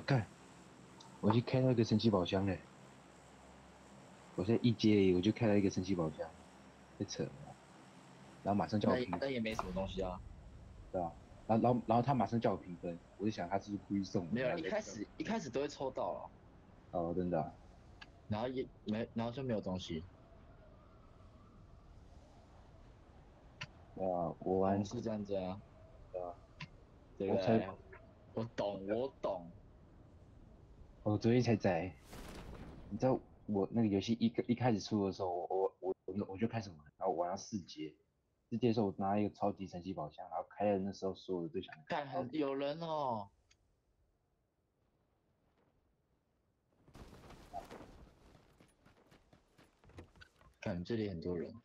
干，我去开到一个神奇宝箱嘞！我现在一阶而已我就开到一个神奇宝箱，太扯了啊。然后马上叫我评， 那也没什么东西啊。 对吧？然后他马上叫我评分，我就想他是不是故意送我， 没有， 然后再一开始都会抽到了， 哦，真的啊。 然后也没，然后就没有东西。 对啊，我玩， 哦，是这样子啊， 对啊， 对不我才对？我懂，我懂。 我昨天才载，你知道我那个游戏一开始出的时候，我就开始玩，然后玩到4阶，四阶的时候我拿一个超级神奇宝箱，然后开了那时候所有的最强的卡， 看， 然后有人哦，看这里很多人。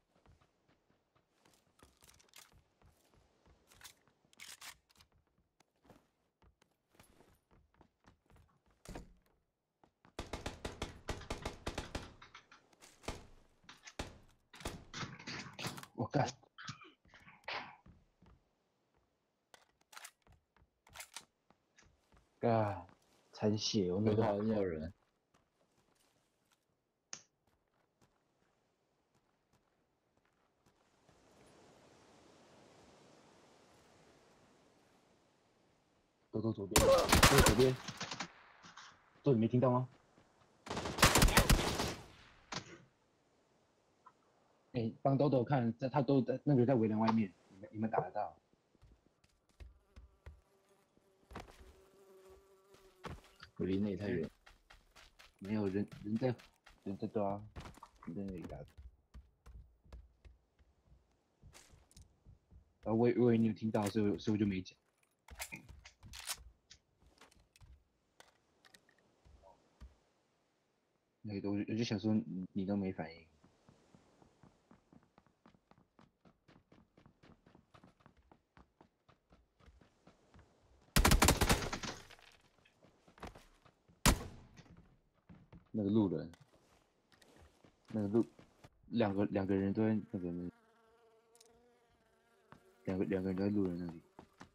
我干干残血，我那个我靠，有人。 都左边，都左边，这你没听到吗？哎，帮豆豆看，他都在那个在围栏外面，你们打得到？ 我离那里太远。 没有人在抓，人在那里打。然后我以为你有听到，所以我就没讲。那个我就想说你都没反应，那个路人，那个两个人都在那个两个人都在路人那里。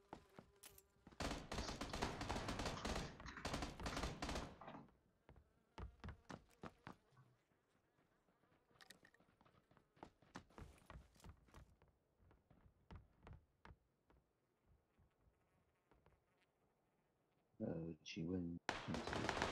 请问姓氏？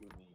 救命！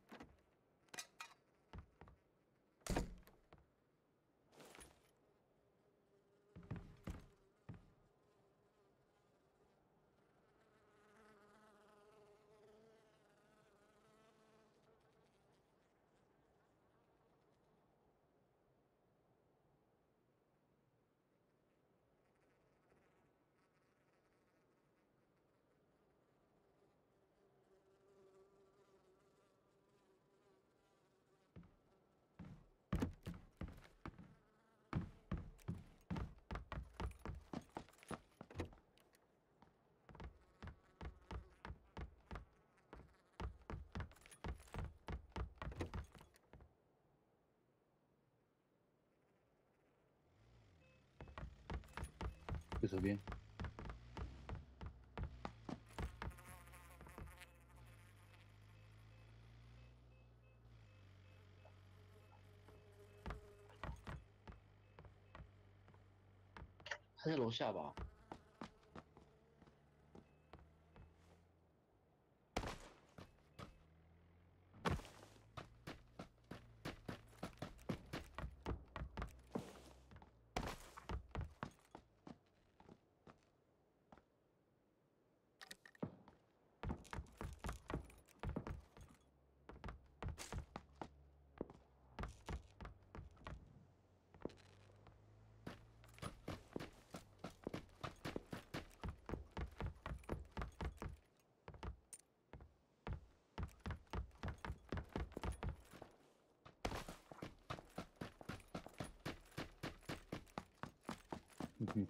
右手边， 他在楼下吧？ 嗯哼。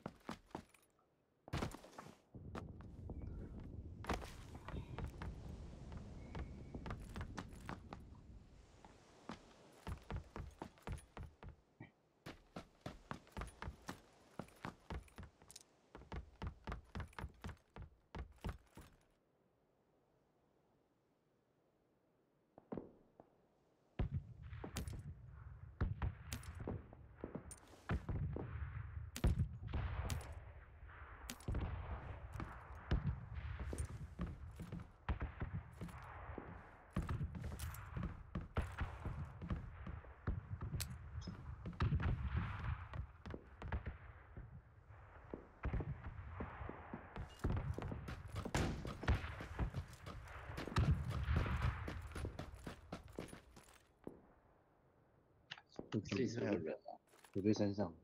这里是不是还有人啊？ 我在山上。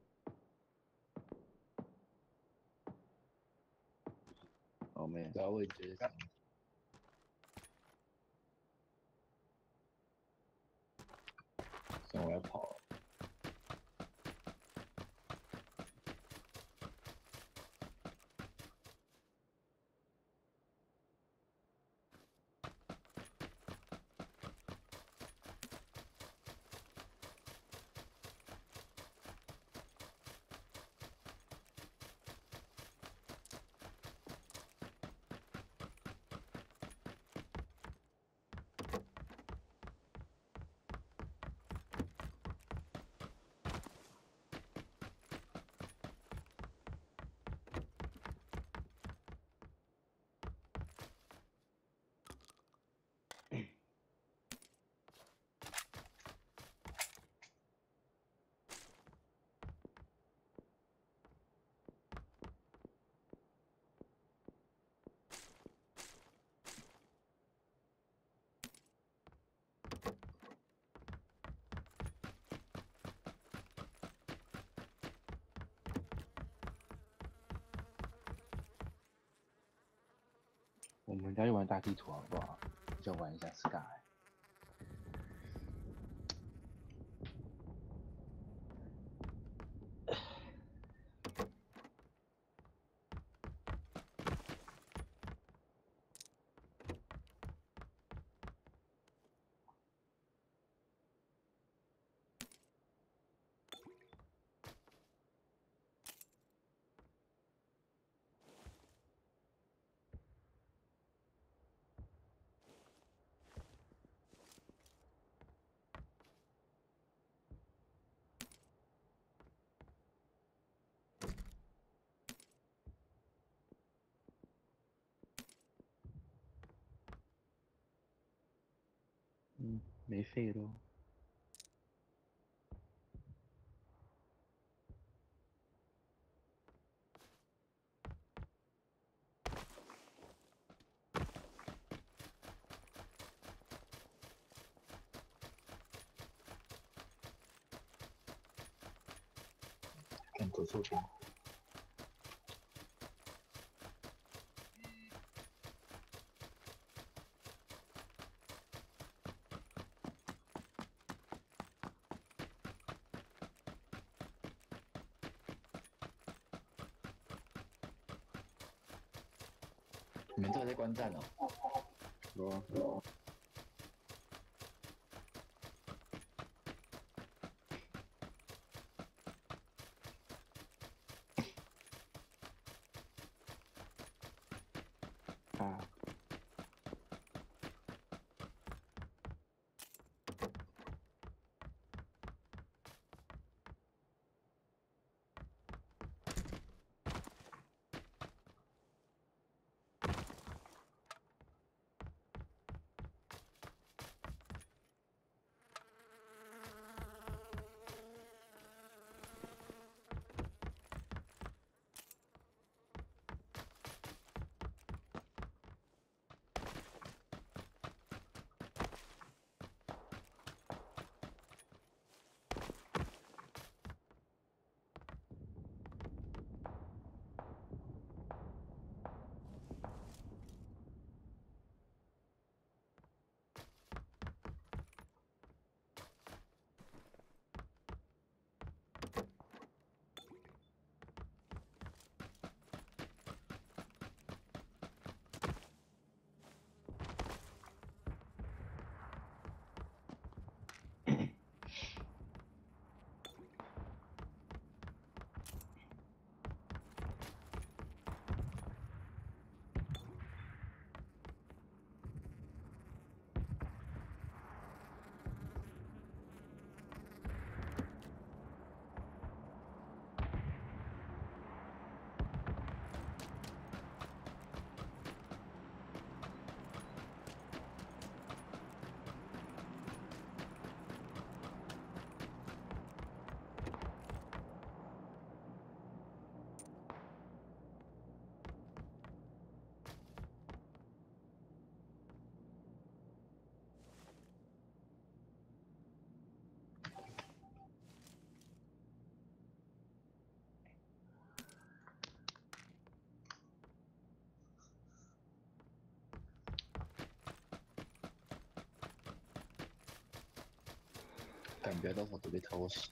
哦，没有。 对啊，我也觉得是。算我要跑了。 我们家去玩大地图好不好？就玩一下 Sky。 没废咯。 看左手边。你们都有在观战哦。 有啊。啊。 感觉到手都被偷袭。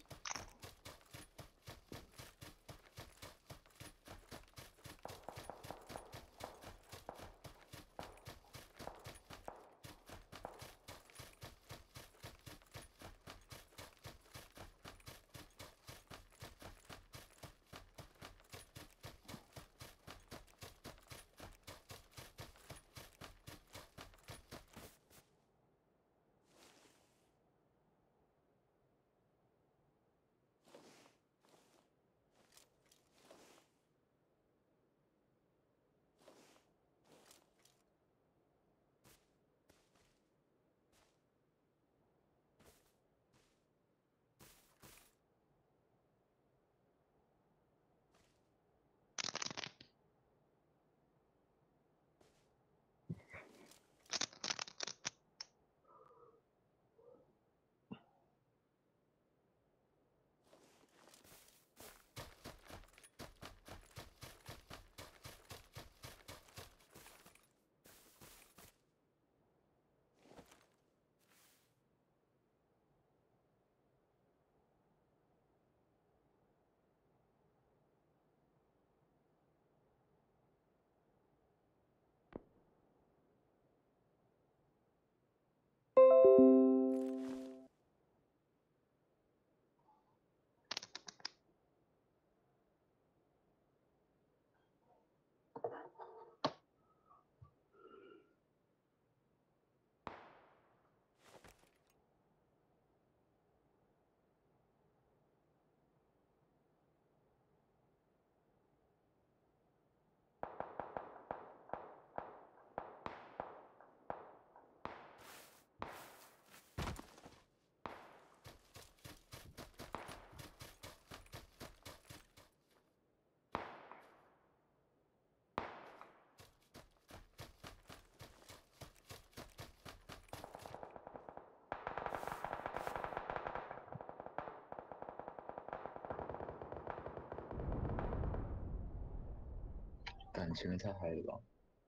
干，前面太嗨了吧？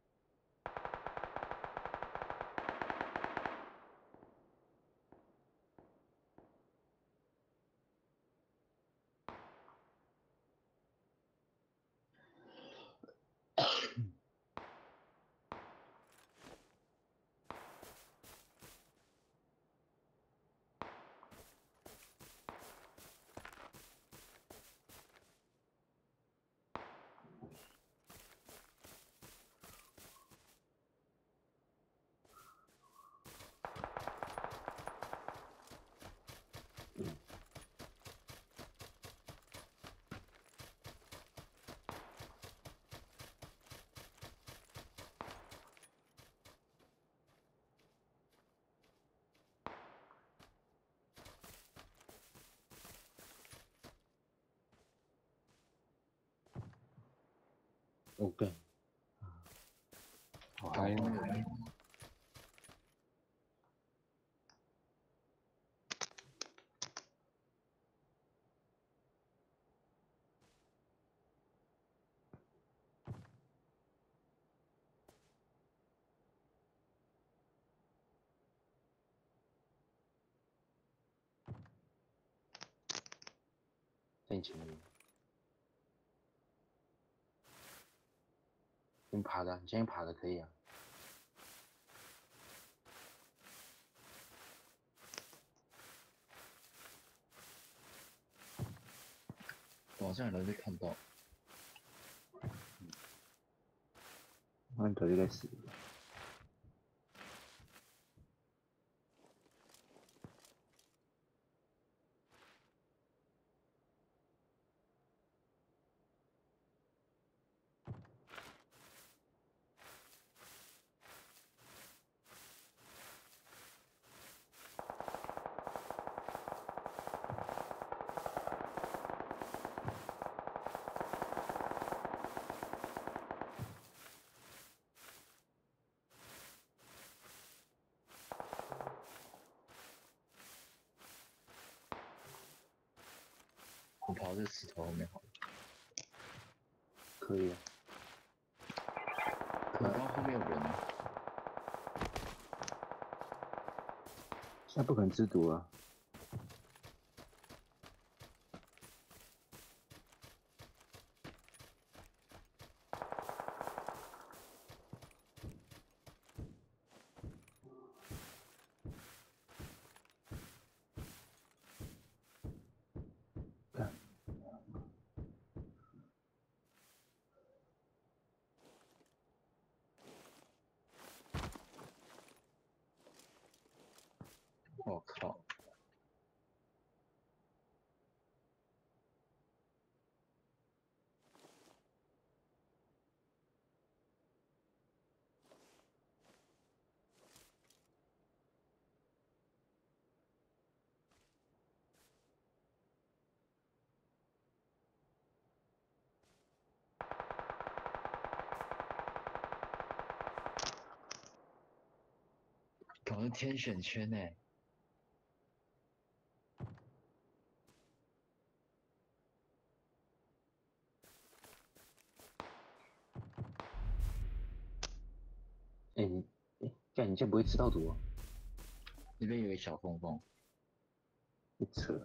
我干，好嗨刚刚哦！ 有人吗？ 在你前面，用爬的，你先爬的可以啊。 好像有人被看到。 那你头就该死了。 我跑在石头后面好了。 可以啊。 我刚刚后面有人呢。 那不可能制毒啊。干， 我靠！搞成天选圈呢。 哎、你，哎、干，你这样不会吃到毒啊？ 那边有个小缝缝。 你扯。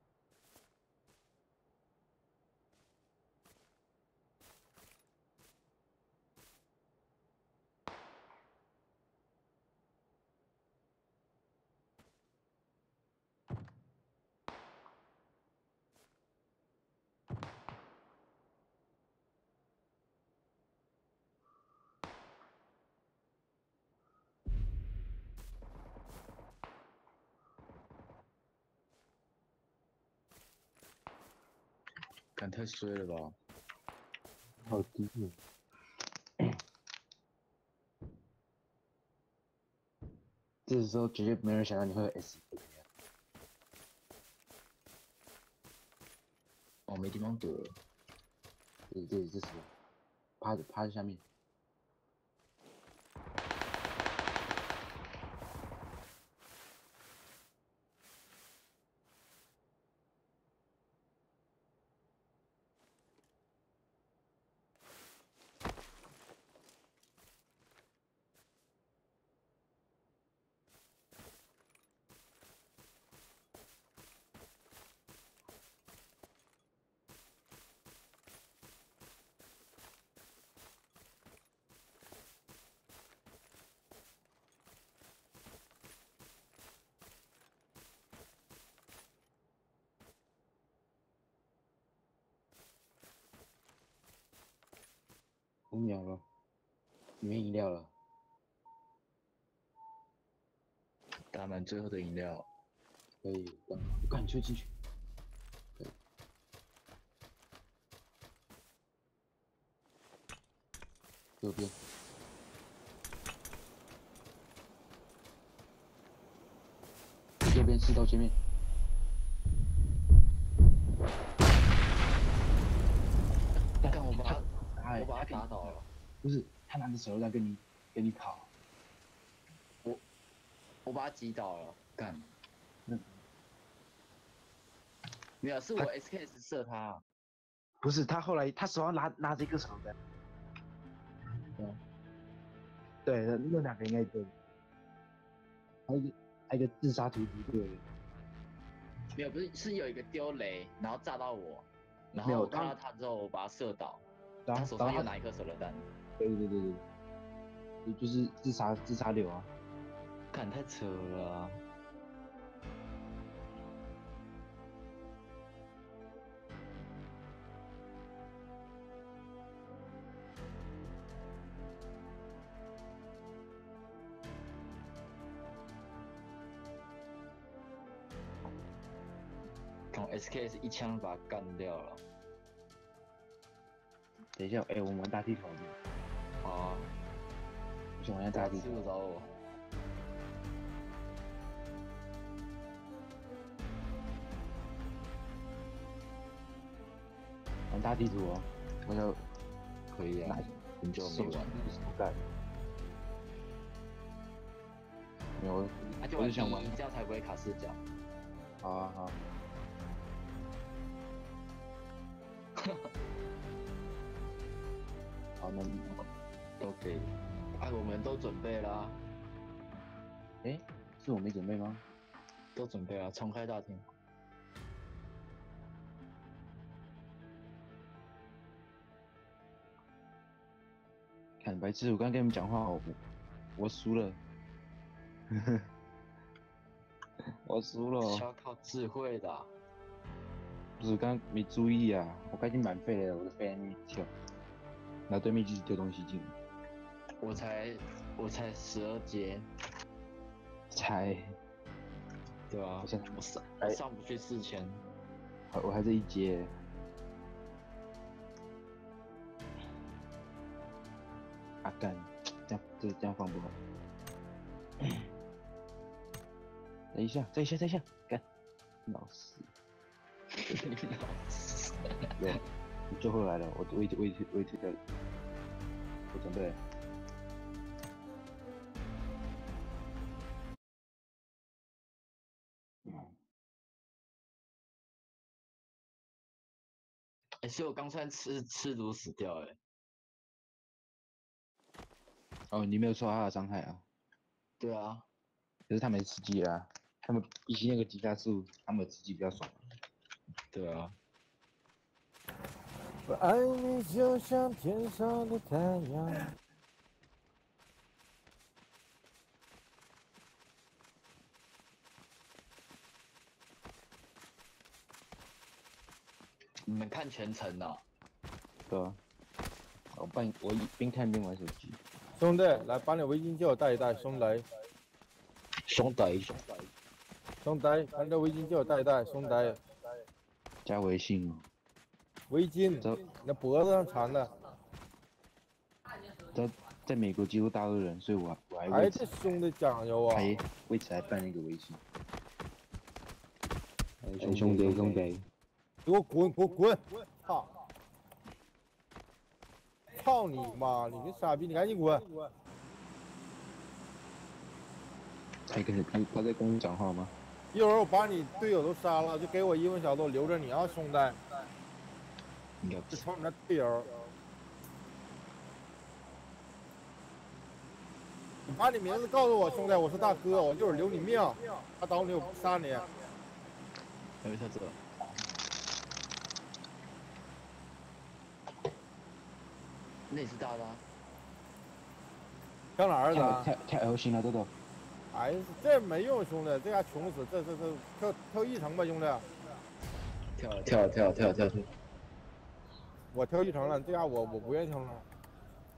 干太衰了吧！ 好低哦。这时候绝对没人想到你会有 S。 哦，没地方躲了。 这是什么？趴在下面。 5秒了，里面饮料了，打满最后的饮料，可以，赶紧进去。对，右边。右边石头前面。干我把他打倒了。 不是，他拿着手榴弹跟你跑。 我把他击倒了，干。 那没有，是我 SKS 射他。 不是，他后来他手上拿着一个手榴弹。对，那两个应该对。还有一个自杀突击队。 没有，不是，是有一个丢雷，然后炸到我，然没有后我看到他之后，我把他射倒， 然后他手上又拿一颗手榴弹。 对，就是自杀流啊！ 干太扯了啊。用 SKS 一枪把他干掉了。 等一下，我们玩大地图。 好啊。 我想玩一下大地图。 师傅找我。 玩大地图哦，我就可以啊。很久没玩。 干。没有，我就想玩， 这样才不会卡视角。 好啊好。好，那都可以。哎，我们都准备啦。 哎，是我没准备吗？ 都准备了，重开大厅。 看白痴，我刚跟你们讲话，我输了。我输了。 需要靠智慧的。 不是，刚刚没注意啊，我刚已经满费了，我就飞在那边跳，然后对面就是丢东西进来。 我才12阶。 才。 对啊。我上不去4000。 我还是1阶。啊干，这样放不好。等一下，干，老死。对，你救回来了，我一推掉了，我准备。 所以我刚才吃毒死掉哦，你没有受他的伤害啊？ 对啊。 可是他们吃鸡啦，他们比起那个击杀数，他们吃鸡比较爽。 对啊。 我爱你就像天上的太阳。 你们看全程哦。 对啊。我边看边玩手机。 兄弟，来把你围巾借我戴一戴，兄弟。 兄弟， 把你的围巾借我戴一戴，兄弟。 加微信哦。 围巾，那脖子上缠的。 在美国几乎大陆人，所以我还还是兄弟讲究啊！ 还为此还办了一个微信。 兄弟， 给我滚！操你妈！你个傻逼，你赶紧滚！ 他在跟我讲话吗？ 一会儿我把你队友都杀了，就给我1分小时留着你啊，兄弟！这瞅你那队友，你把你名字告诉我，兄弟，我是大哥，我一会儿留你命，他倒你我不杀你。 有一特这。那也是大的啊。 跳哪儿的？ 跳 L 型了，豆豆。 哎，这没用，兄弟，这家穷死，这跳1层吧，兄弟。 跳。 我跳1层了，这家我不愿意跳了。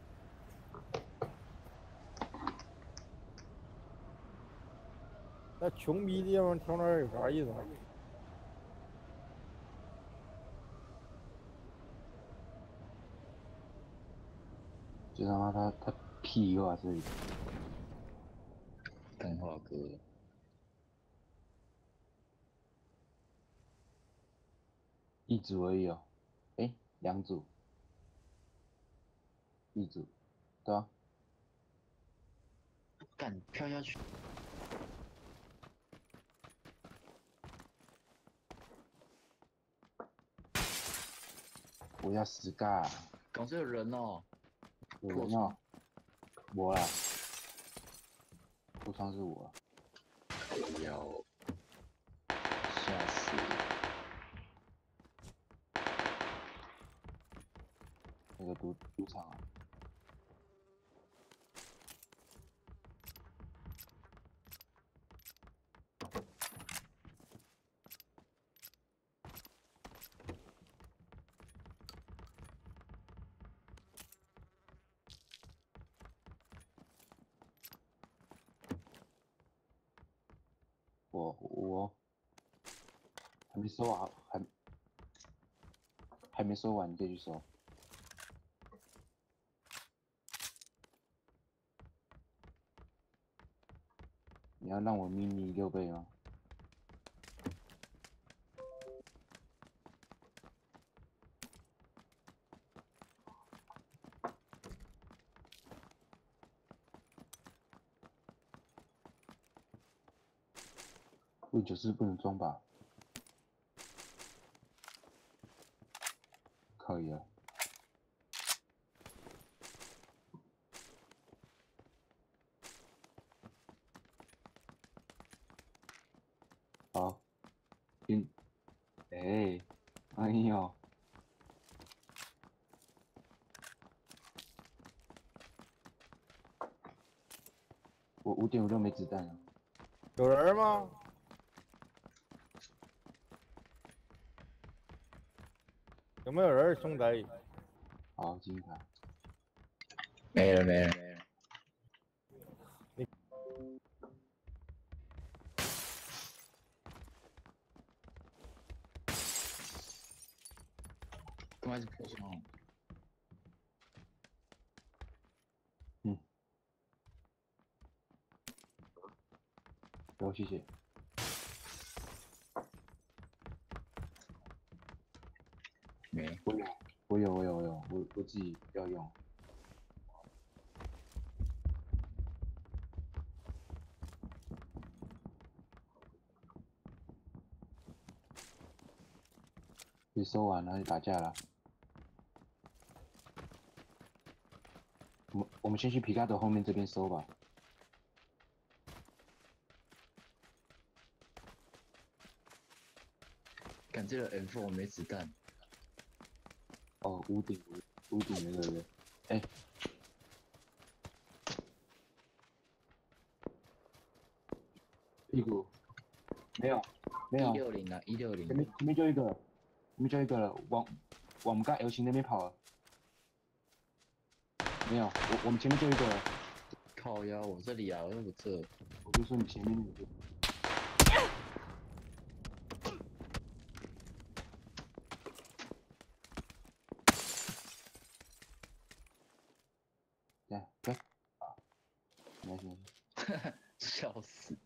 那穷逼地方挑那儿有啥意思啊？ 就他妈他屁话这里， 干话哥， 一组而已哦。哎，2组，一组，对啊。 干跳下去， 我要死尬， 搞这有人哦， 有人哦，我啦，破窗是我， 不要， 吓死那个赌场啊。我还没收啊，还没收完，你再去收。你要让我秘密6倍吗？Win94不能装吧？可以啊。好，哎呦，我5.56没子弹了。 有人吗？有没有人，兄弟？ 好，金牌。 没了没了没了，干嘛是破窗？ 好，谢谢。 没， 我有，我自己要用。你收完了就打架了。我们先去皮卡德后面这边收吧。 干这个 M4 我没子弹， 哦，屋顶的对不对？哎，屁股没有 160啊160， 前面就一个了，前面就一个了，往我们刚 L 型那边跑了。没有，我们前面就一个了。 靠腰，我这里啊，我又不这， 我就说你前面那个。对，啊，没事， 笑死，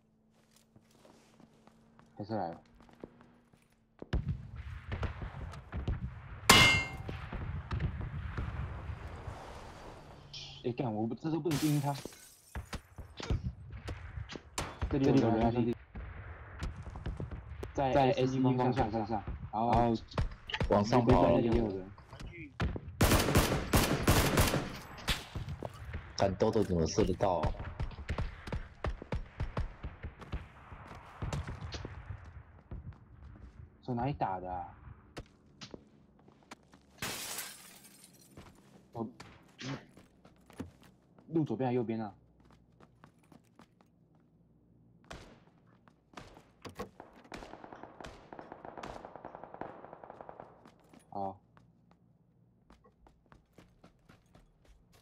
开车来了。哎，干，这时候不能盯他。这里有人啊，兄弟，在 S 方向上，然后往上跑了， 也有人。 干豆豆怎么射得到啊？ 从哪里打的啊？路左边还是右边啊？好。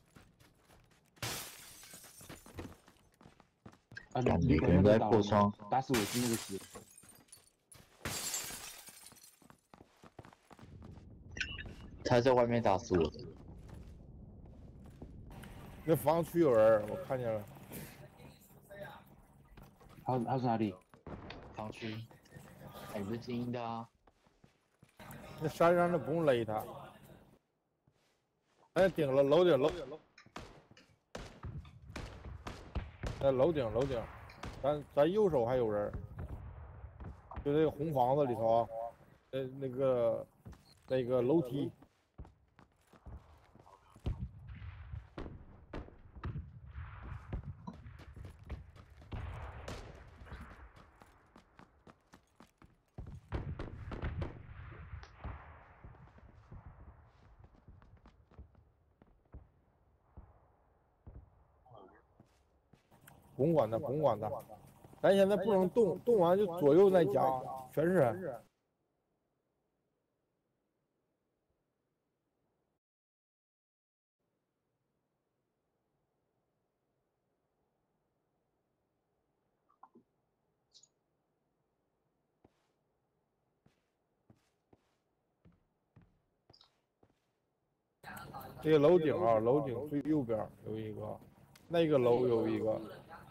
啊， 感觉可能在破窗。 打死我是那个死。 他在外面打死我的。 那房区有人，我看见了。 他是哪里？ 房区。哎，不是精英的啊。 那山上的不用勒他。哎，顶了，楼顶。哎，楼顶，咱右手还有人，就这个红房子里头啊，那个楼梯。不用管他，咱现在不能动，动完就左右再加，全是人。这个楼顶啊，楼顶最右边有一个，那个楼有一个。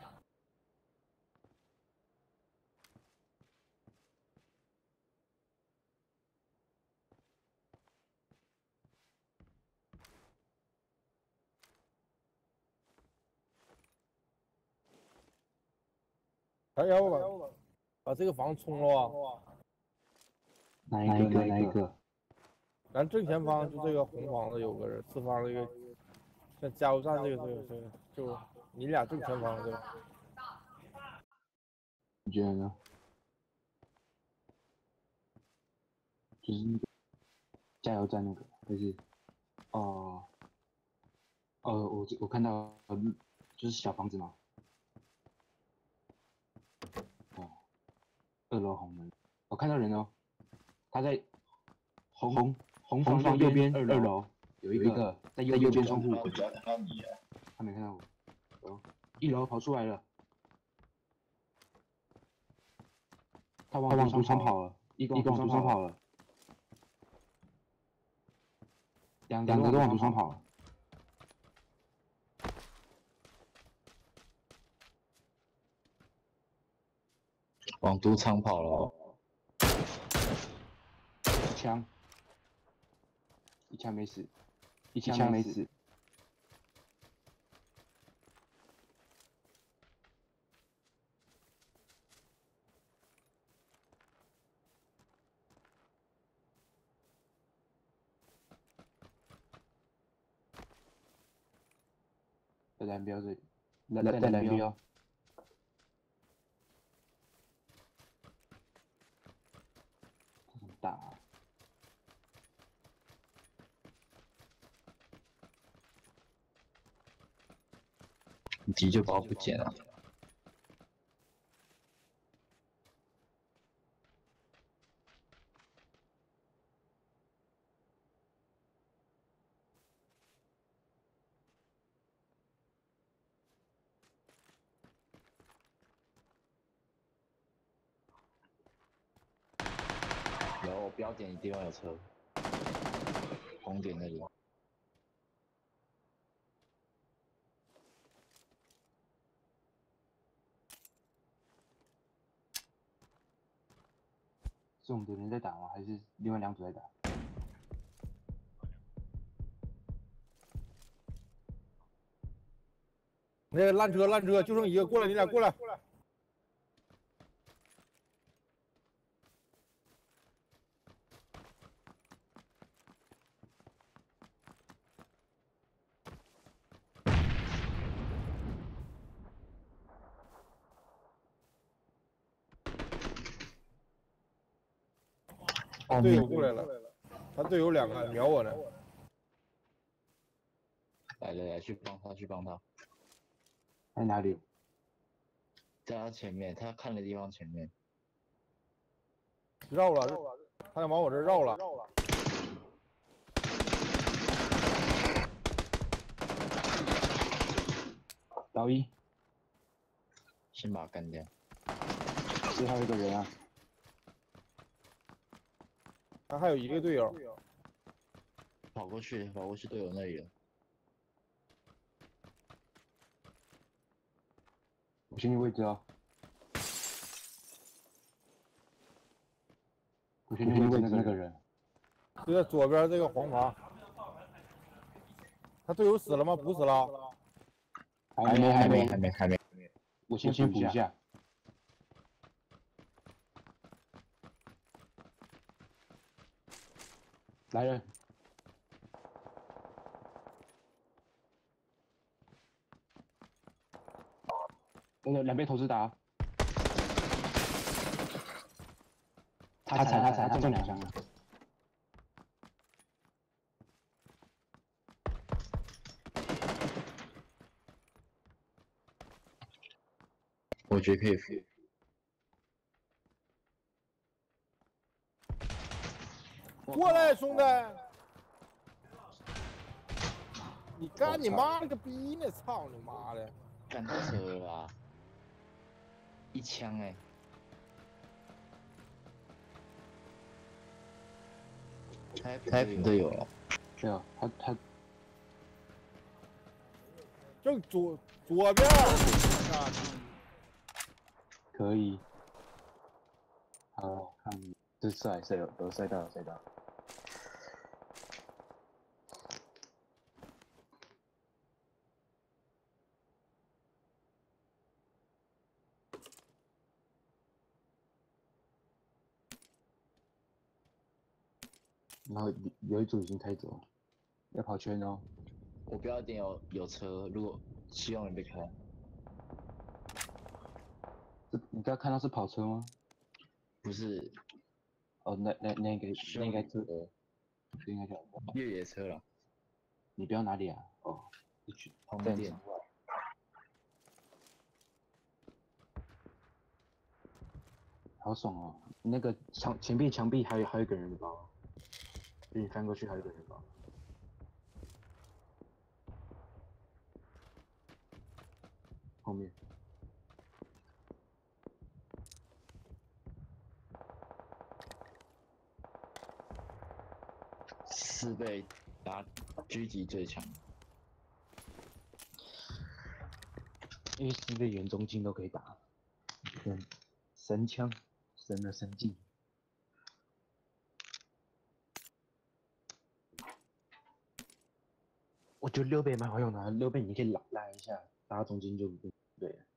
咱要不把这个房冲了啊？ 哪一个？ 咱正前方就这个红房子有个人，四方这个，像加油站这个，就你俩正前方这个。 你觉得呢？就是那个加油站那个，还是？我看到就是小房子嘛。哦，2楼红门，我看到人哦，他在红房右边2楼有一个在右边窗户。 我只要看到你了。 他没看到我。哦，1楼跑出来了。他往赌场跑了，一个往赌场跑了。两个都往赌场跑了。 往赌场跑了。 一枪没死，一枪没死。在蓝标这里，在蓝标。这怎么打啊？ 你急就把我不捡了。有标点的地方有车，红点那里。 是我们的人在打吗？还是另外2组在打？ 那个烂车，就剩一个，过来，你俩过来。队友过来了，他队友2个瞄我呢。 来，去帮他。 在哪里？ 在他前面，他看的地方前面。 绕了，他想往我这绕了。 倒1， 先把他干掉。 是还有一个人啊， 他还有一个队友， 跑过去队友那里了。 我先你位置啊。我先你位置那个人。 就在左边这个黄房。他队友死了吗？不死了。 还没。我先补一下。来人。那个两边投掷打。他踩，他中2枪了。 我觉得可以扶。 过来，兄弟！你干你妈了个逼呢！操你妈的！ 干太扯了吧！1枪哎！他还队友了。 对啊，他正左边。 可以。好，看这赛到。然后有一组已经开走，要跑圈哦。 我标点有车，如果希望你被开。 你刚看到是跑车吗？ 不是。 哦，那应该车，这应该叫越野车了。 你标哪里啊？哦， 红店。 好爽哦！那个前壁还有一个人的包，就你翻过去还有一个人包。后面。 4倍打狙击最强。 因为4倍远中近都可以打。神枪，神的神技。我觉得6倍蛮好用的，6倍你可以拉一下，拉中间就不对了。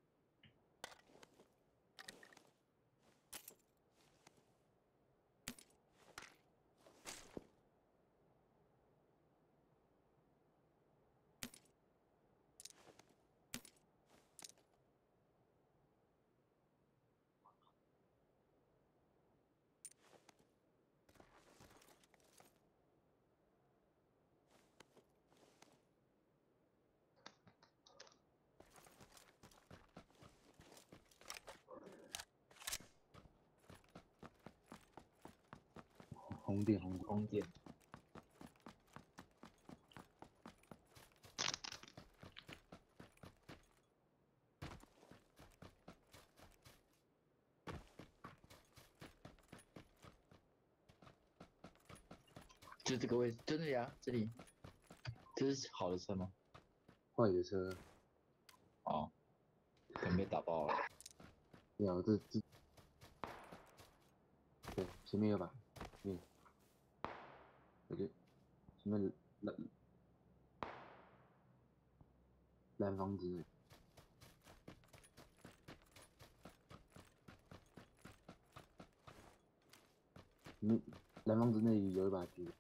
红点。 就这个位置，真的呀，这里。这是好的车吗？ 坏的车。 哦，可能被打爆了。 对啊，对，前面有把，我觉得前面蓝房子。蓝房子那里有一把狙。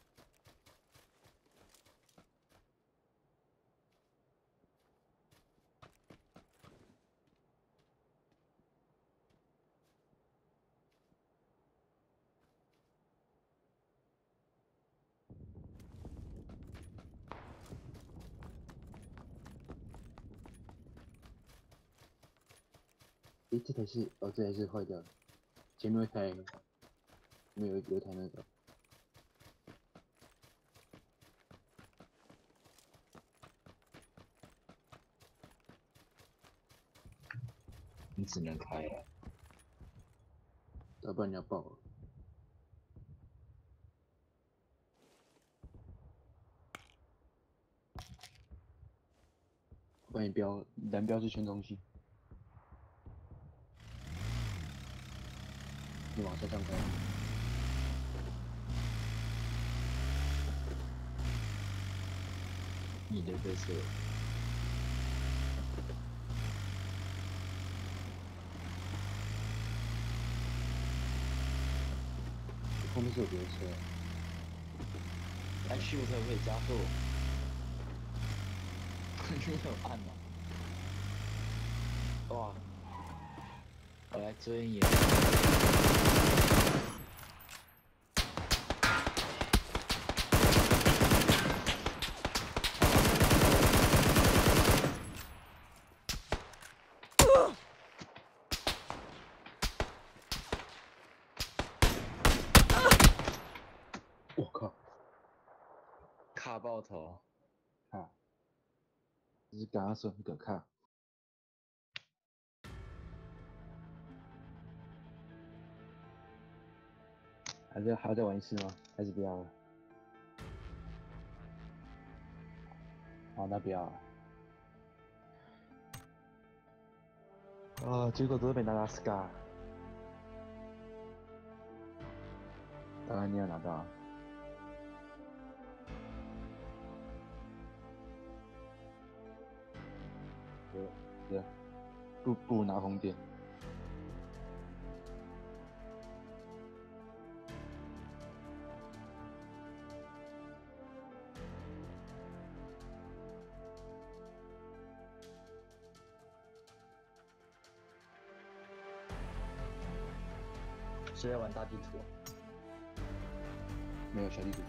这台是这台是坏掉了，前面有一台那个。 你只能开了。 不然你要爆了。帮你标蓝标是圈中心，你往山上开。你的对策。后面是有别的车。 按 Shift 可以加速。你有按吗？哇！我来追你了。 我靠！ 卡爆头。 卡！只是刚刚说那个卡。 还要再玩一次吗？还是不要了？好，那不要了。啊，结果都是被拿到 Scar。当然你要拿到啊。对，不如拿红点。 谁在玩大地图？ 没有小地图。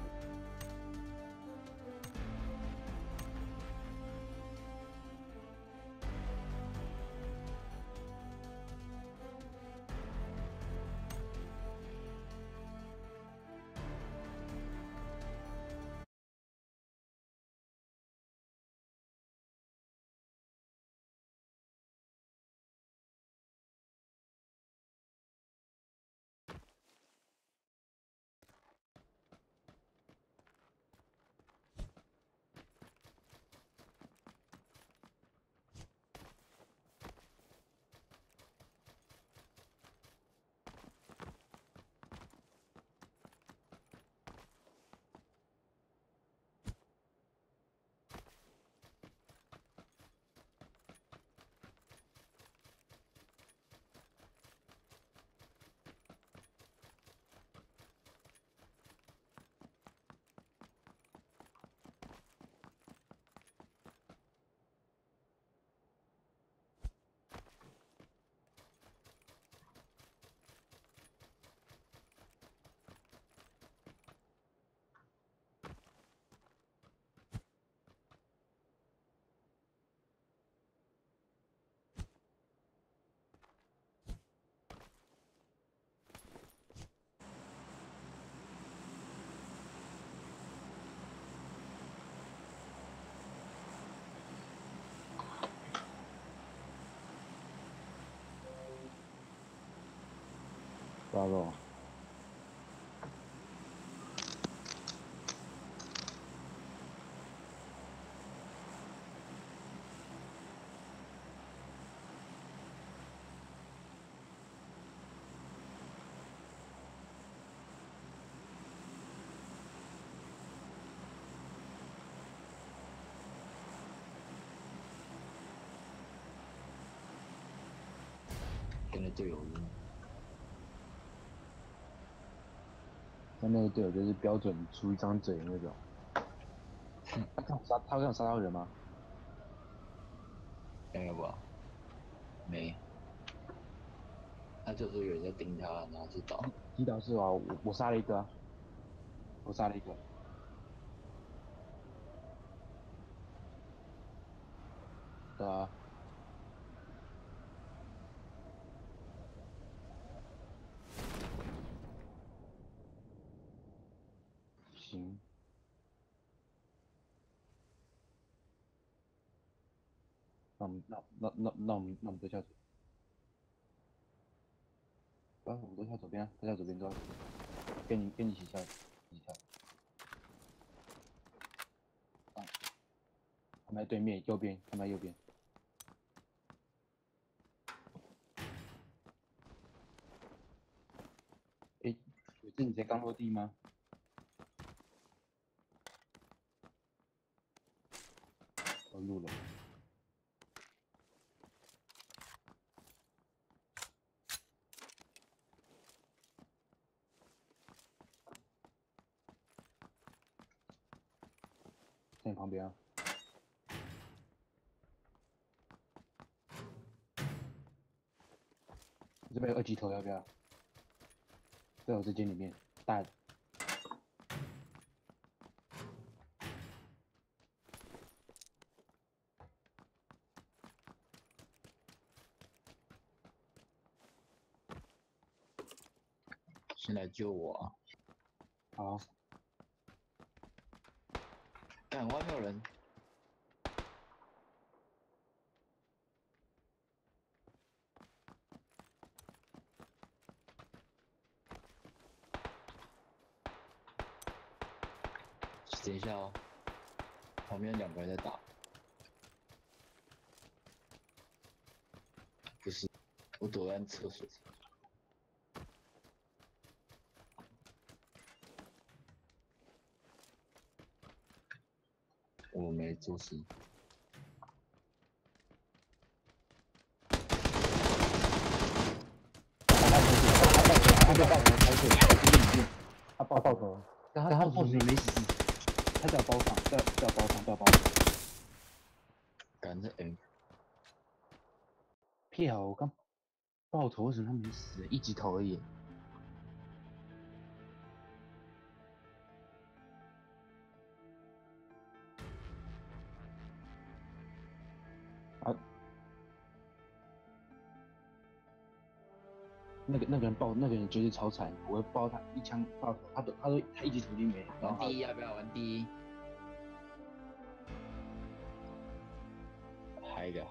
抓肉。 跟着队友晕。 他那个队友就是标准出一张嘴的那种。他有杀到人吗？ 没有吧？没。他就是有人在盯他，然后去找。 击倒是啊，我杀了一个啊。我杀了一个。对啊。行。那我们都下去。 我们都跳左边啊，都跳左边，都要跟你一起跳，一起跳。啊，他们在对面右边，他们在右边。诶，这你才刚落地吗？我录了。在你旁边啊。这边有二级头，要不要？在我这间里面，大的。 先来救我啊！ 好， 干，外面有人。等一下哦，旁边2个人在打。不是，我躲在厕所。我没做事。 他被爆头开水，里面，他爆头，但他爆头没死，他在包场，在包场。 干这 M， 屁啊！我刚爆头，为什么他没死？一级头而已。啊，那个人绝对超惨，我爆他一枪爆头，他一级头就没。 玩第一要不要玩第一？还一个。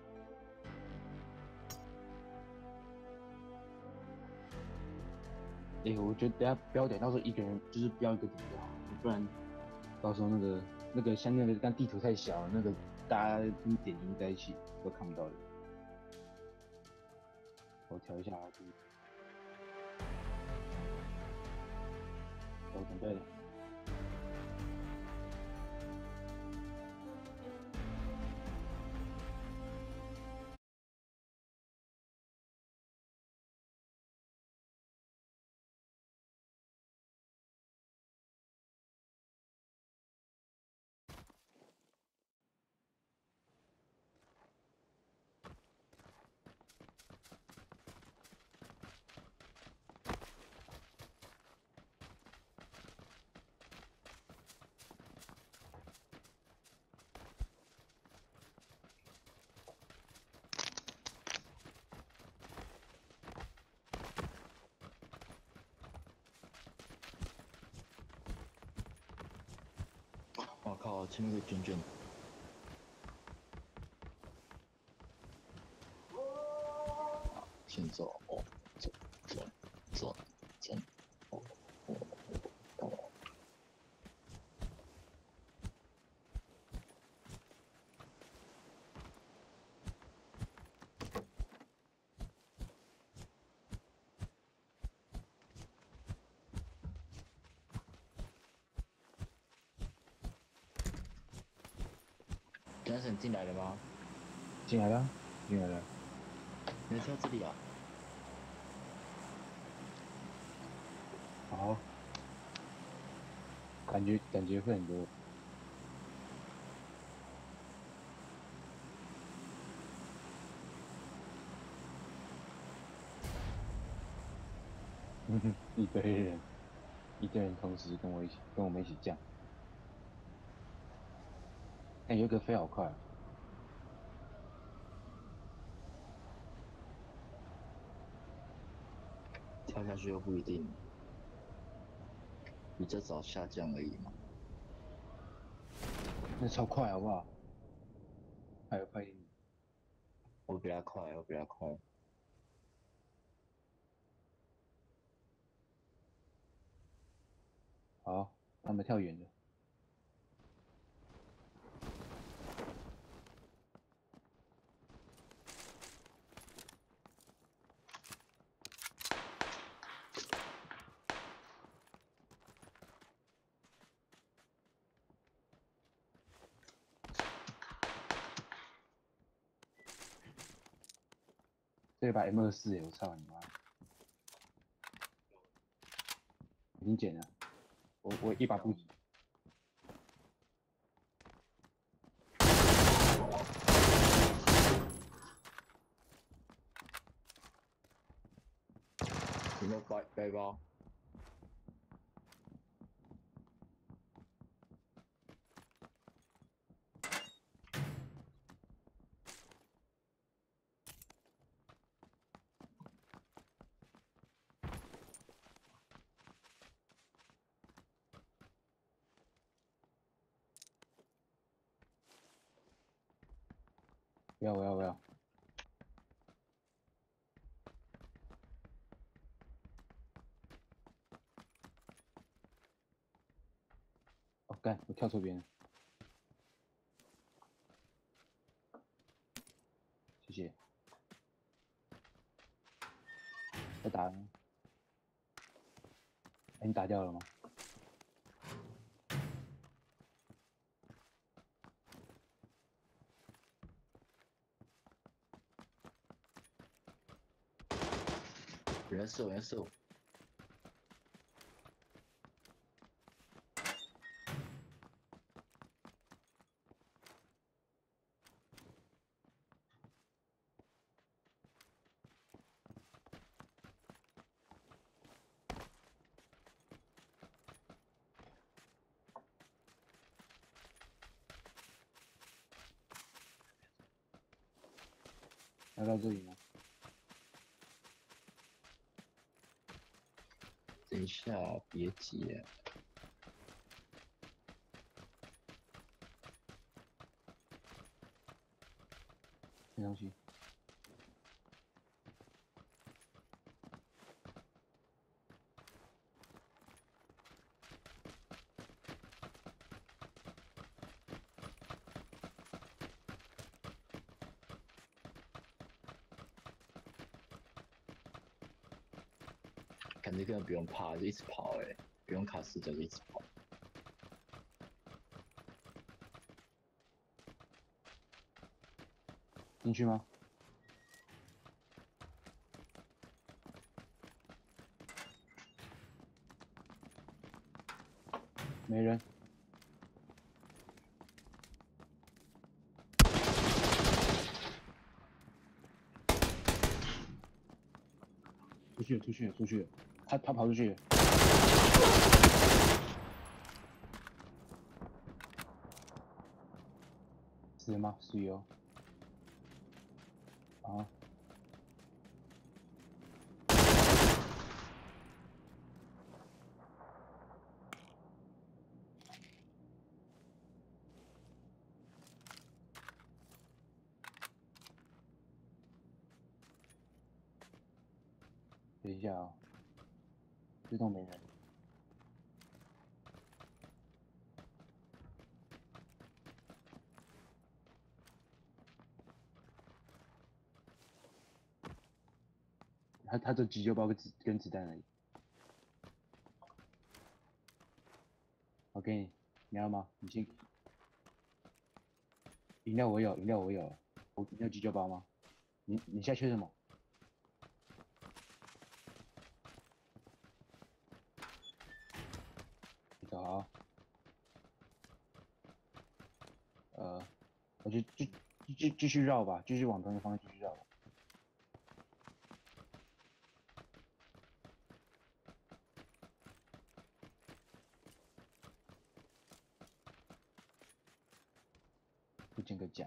我觉得等下标点，到时候一个人就是标一个点就好，不然到时候那个像那个地图太小，那个大家跟点赢在一起都看不到的。我调一下啊，我准备了。 我靠，前面有个卷卷。先走哦，走。Johnson 进来了吗？ 进来了。 你在这里啊？ 好，感觉会很多。一堆人同时跟我们一起降。有一个飞好快。 跳下去又不一定，比较早下降而已嘛。 那超快好不好？还有快一点。 我比他快。 好，他们跳远了。这把 M24我操你妈！已经捡了，我一把不止。 有没有背包？ 不要，我要。哦，干，我跳错边了。谢谢。在打呢。哎，你打掉了吗？ 人射！ 来到这里吗？ 等一下，别急。 没东西。 感觉根本不用怕，就一直跑不用卡死角就一直跑。 进去吗？没人。出去了。他跑出去了。死了吗？死哦。啊。等一下啊，这栋没人。他这急救包跟子弹而已。我给你，你要吗？你先。饮料我有。你有急救包吗？你现在缺什么？走啊。我就继续绕吧，继续往同一个方向继续绕吧。不见个甲。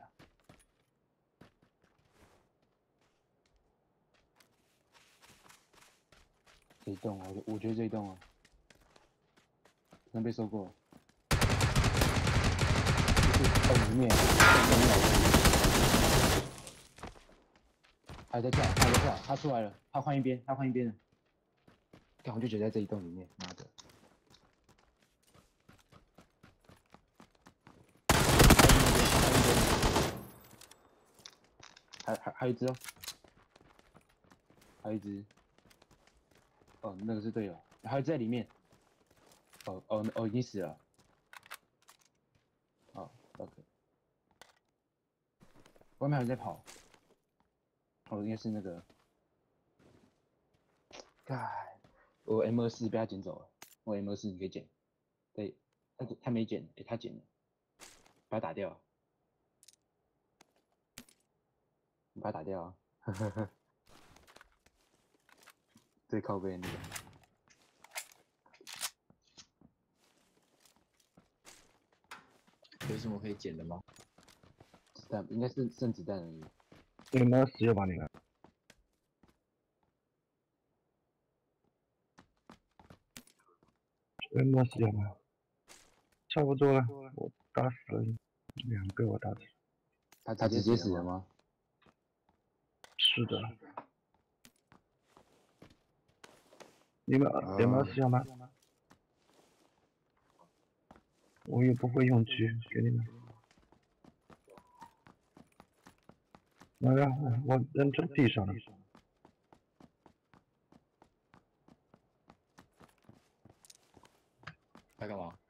这一栋啊，我觉得这一栋啊，可能被收过了。就是洞里面，还在跳，他出来了，他换一边了。看，我就觉得在这一栋里面，妈的。 还有一只哦，还有一只。哦，那个是队友，还有在里面。已经死了。哦，OK。外面还有人在跑。哦，应该是那个。哎，我 M24被他捡走了。我 M24你可以捡。对，他没捡，他捡了，把他打掉。你把他打掉啊！呵呵呵。最靠背那个。 有什么可以捡的吗？ 子弹应该是剩子弹而已。 有没有石油把你了？有没有石油吗？差不多了，我打死了2个，我打死。 他直接死了吗？ 是的。你们有没有石油吗？我也不会用狙，给你们。来了，我扔在地上了。 他干嘛？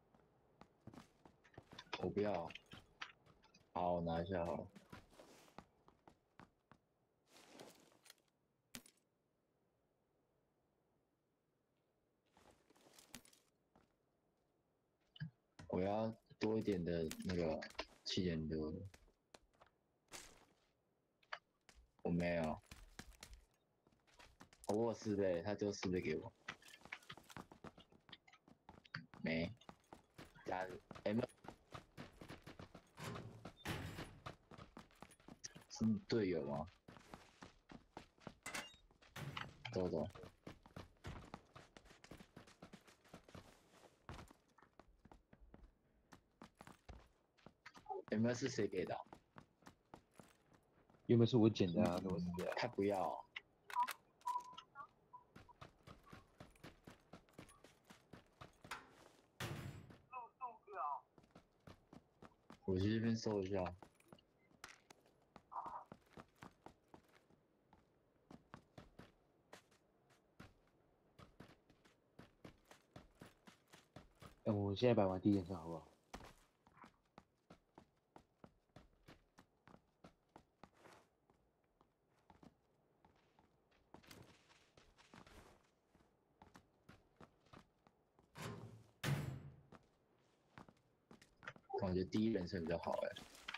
我不要。好，我拿一下好了。我要多一点的那个气焰流。我没有。我有4倍，他丢4倍给我。没。加 M。是队友吗？走走。有没有是谁给的？ 原本是我捡的啊，怎么死的？ 他不要。我去这边搜一下。 我现在摆完第一件事好不好？ 感觉第一人称比较好哎。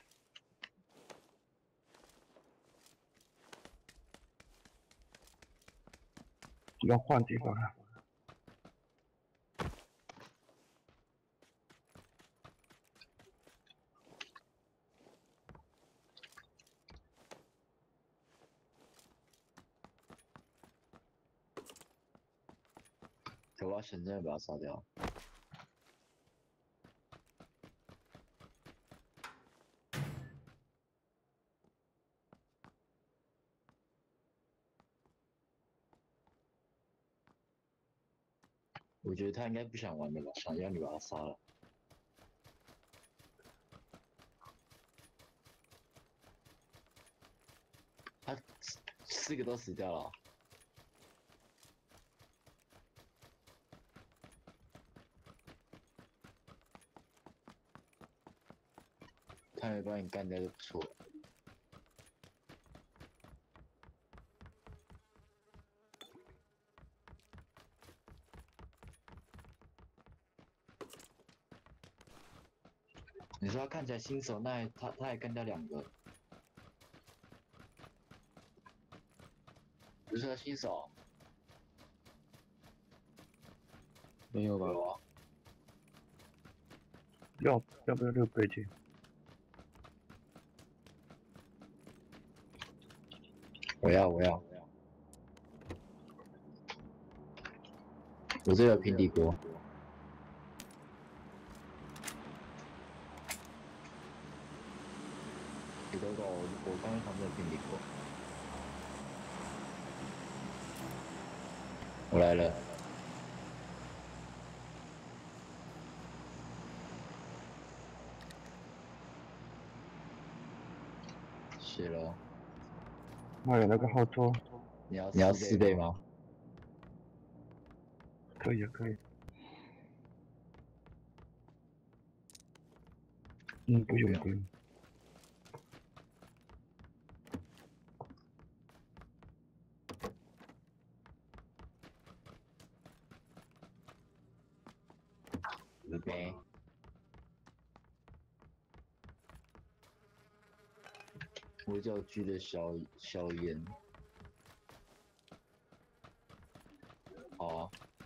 要换地方了。 我要选真的把它杀掉。我觉得他应该不想玩了吧，想要你把他杀了。他4个都死掉了。他没把你干掉就不错了。你说他看起来新手，那他还干掉2个。不是他新手。 没有吧？ 有啊。 要不要6倍镜？ 我要。我这有平底锅。你等等，我刚刚旁边有平底锅。我来了。写了。 妈有那个后座， 你要4倍吗？ 可以啊可以。不用不用。 没。我叫居的硝烟。好啊。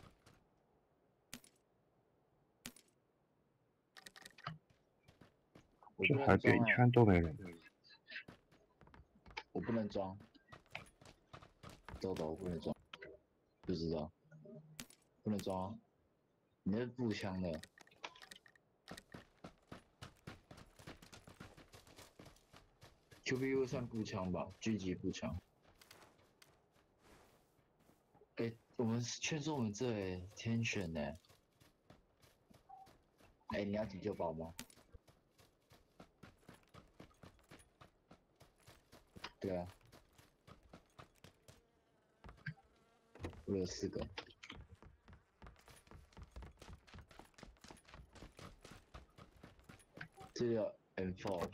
这海边一圈都没人。 我不能装。豆豆，我不能装。不知道。不能装啊。你那是步枪的。QBU 算步枪吧，狙击步枪。我们劝说我们这天选呢。你要急救包吗？对啊。我有4个。这叫 M4。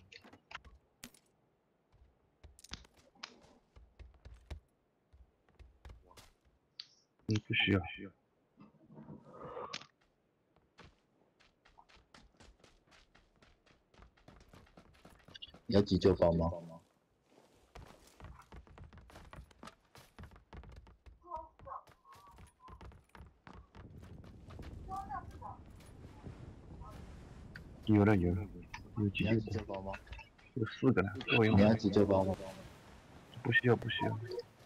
不需要。 你要急救包吗？ 有了有急救包吗？ 有4个了， 你要急救包吗？ 不需要不需要。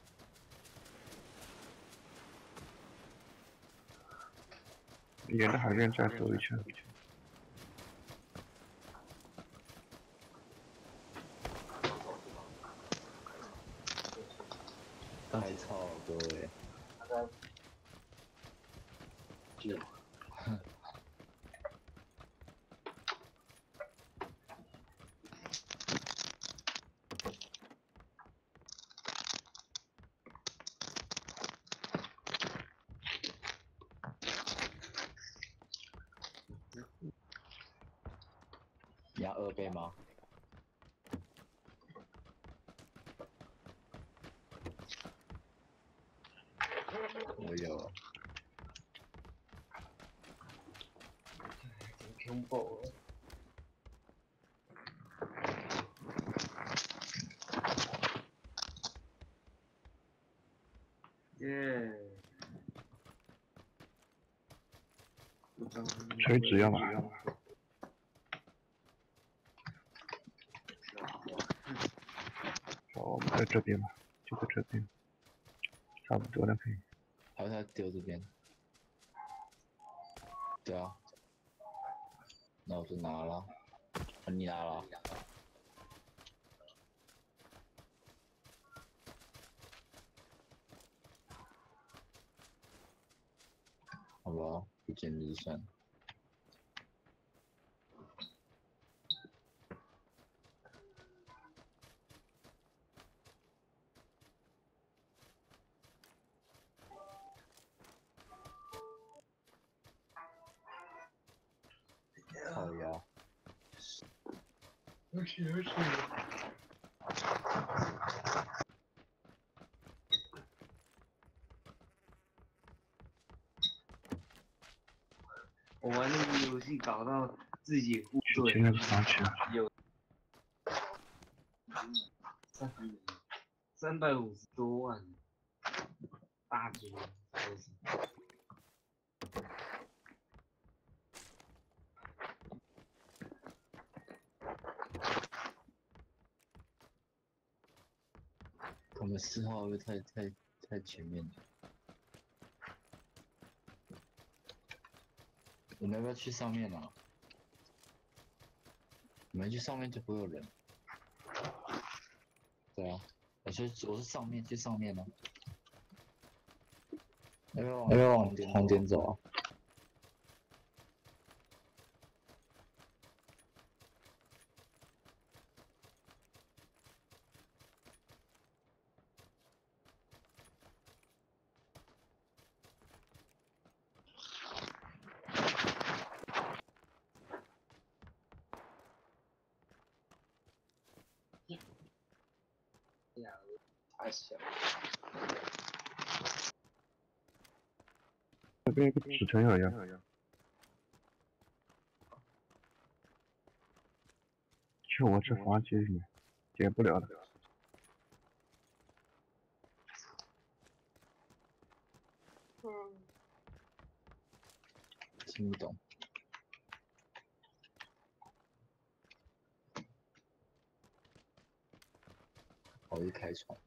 沿着海边再走一圈。 太吵了，各位。你要2倍吗？我有。 挺恐怖的。耶。 锤子要吗？好，我们在这边吧，就在这边，差不多了可以。 还有他丢这边。对啊。那我就拿了。你拿了。好吧，不见日算。靠腰。 我玩那个游戏搞到自己互怼， 现在上去了。 有350多万，大军都是。 我们4号会不会太前面了？我们要不要去上面啊？我们去上面就不会有人。对啊，我是上面去上面呢。要不要往红点走啊？ 太小。 这边有个纸条要，去我这房间里面，解不了的。 听不懂。我一开窗。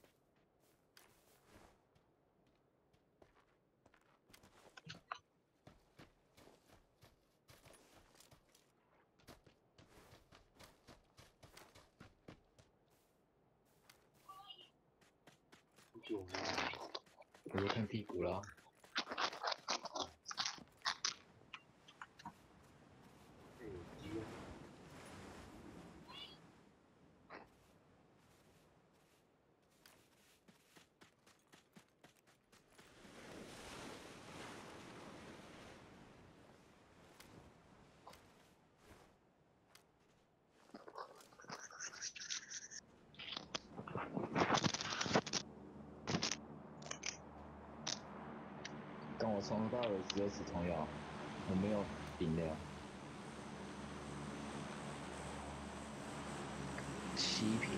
我就看屁股了。但我从头到尾只有止痛药，我没有饮料。7瓶。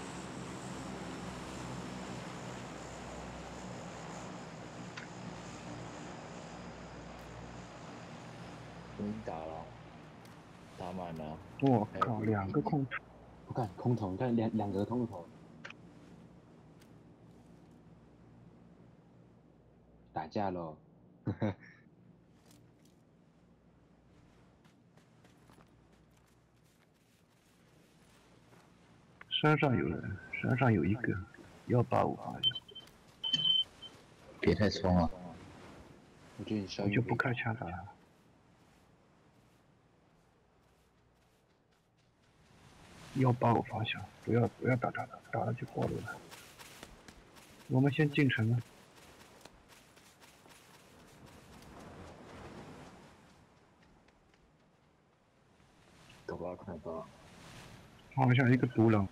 我已经打了，打满了。 我靠，2个空投。 我看空投，你看两个空投，打架喽！ 山上有人，山上有一个185方向。 别太冲了。 我觉得你效我就不应可以开枪打了。185方向，不要打了就暴露了。我们先进城了。 搞不好看到。 好像一个独狼。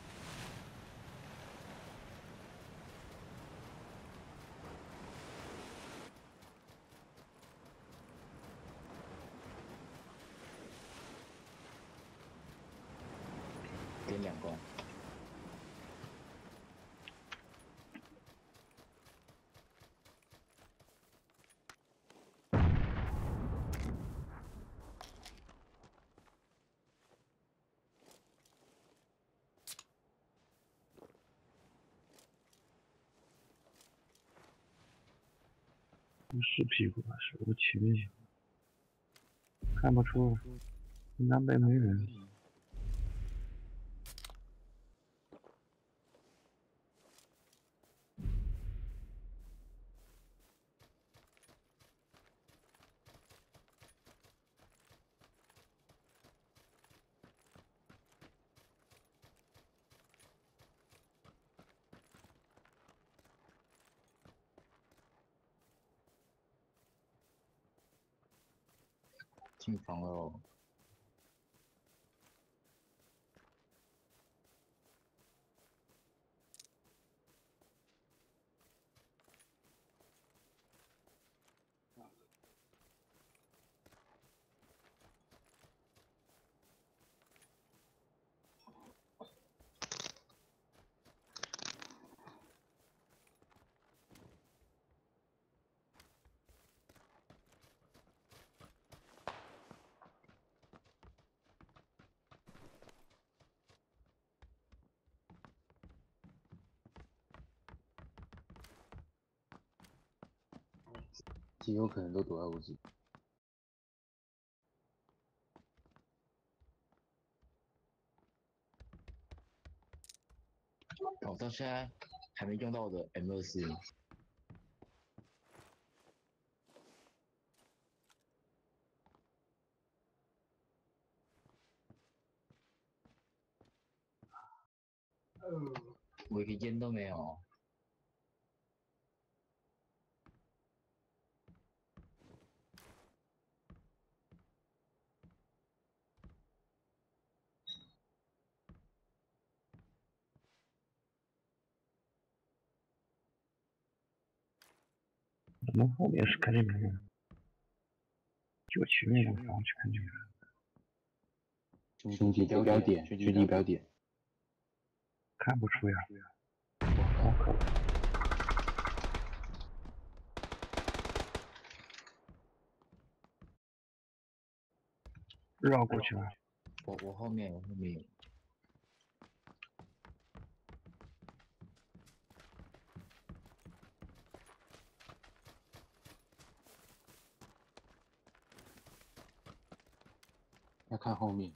点2光。 是屁股吧？是我前面看不出，南北没人。 进房了哦。 极有可能都躲在屋子。 我到现在还没用到我的 M24。我一个烟都没有。 我们后面是肯定没人，就前面那个房是肯定没人。 兄弟不要点，兄弟不要点。 看不出呀，我靠！绕过去了， 我后面有。 要看后面。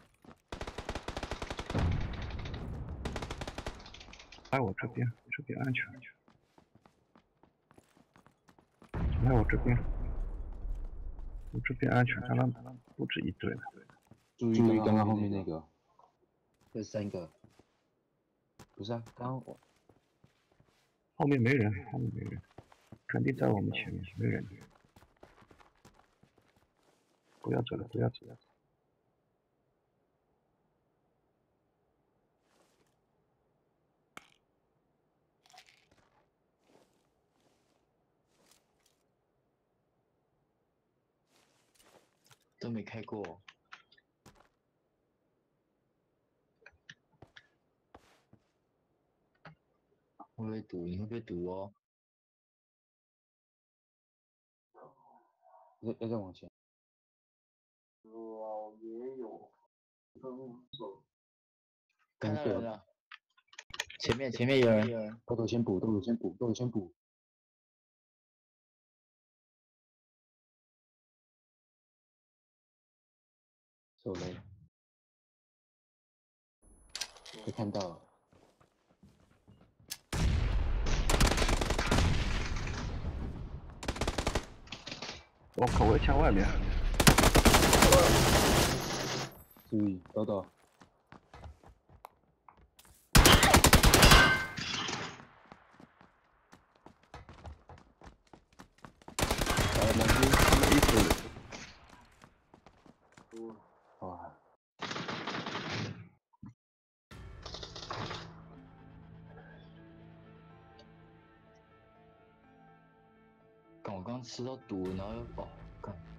来我这边，这边安全。来我这边，我这边安全，他们不止一队了。 注意刚刚后面那个， 这3个， 不是啊，刚刚我后面没人，后面没人，肯定在我们前面，没人。不要走了，不要走了。 都没开过。会不会堵？你会不会堵哦？ 要再往前。 老爷有看到人了，前面有人。 豆豆先补，豆豆先补，豆豆先补。手雷，被看到了。 我靠，围墙外面。 注意，豆豆。哇！ 我刚吃到毒，然后哦，干。